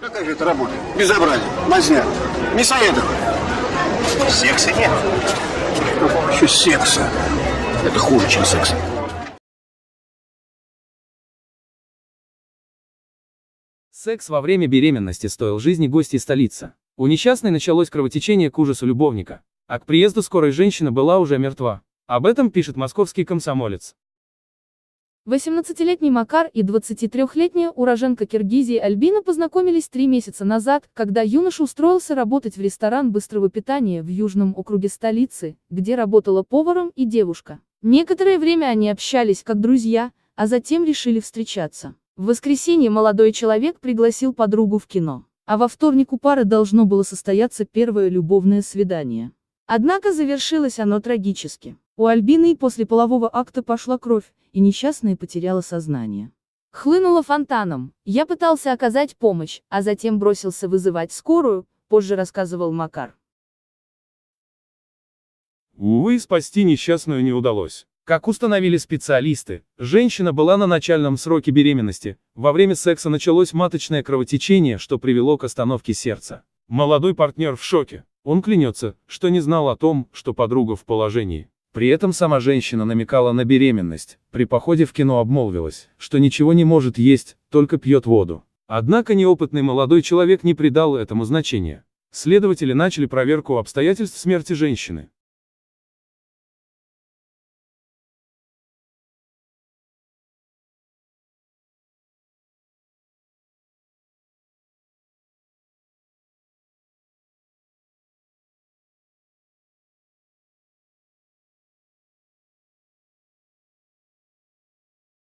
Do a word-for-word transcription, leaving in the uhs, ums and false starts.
Какая же это работа? Безобразие, мазня, мясоедов. Секса нет. Какого еще секса? Это хуже, чем секс. Секс во время беременности стоил жизни гостей столицы. У несчастной началось кровотечение к ужасу любовника, а к приезду скорой женщина была уже мертва. Об этом пишет московский комсомолец. восемнадцатилетний Макар и двадцатитрёхлетняя уроженка Киргизии Альбина познакомились три месяца назад, когда юноша устроился работать в ресторан быстрого питания в южном округе столицы, где работала поваром и девушка. Некоторое время они общались как друзья, а затем решили встречаться. В воскресенье молодой человек пригласил подругу в кино, а во вторник у пары должно было состояться первое любовное свидание. Однако завершилось оно трагически. У Альбины и после полового акта пошла кровь, и несчастная потеряла сознание. Хлынула фонтаном. Я пытался оказать помощь, а затем бросился вызывать скорую, позже рассказывал Макар. Увы, спасти несчастную не удалось. Как установили специалисты, женщина была на начальном сроке беременности, во время секса началось маточное кровотечение, что привело к остановке сердца. Молодой партнер в шоке. Он клянется, что не знал о том, что подруга в положении. При этом сама женщина намекала на беременность, при походе в кино обмолвилась, что ничего не может есть, только пьет воду. Однако неопытный молодой человек не придал этому значения. Следователи начали проверку обстоятельств смерти женщины.